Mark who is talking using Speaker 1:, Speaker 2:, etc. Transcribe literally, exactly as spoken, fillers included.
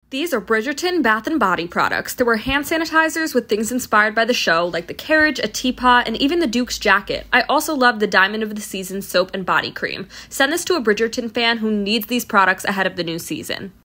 Speaker 1: These are Bridgerton bath and body products. There were hand sanitizers with things inspired by the show, like the carriage, a teapot, and even the Duke's jacket. I also love the Diamond of the Season soap and body cream. Send this to a Bridgerton fan who needs these products ahead of the new season.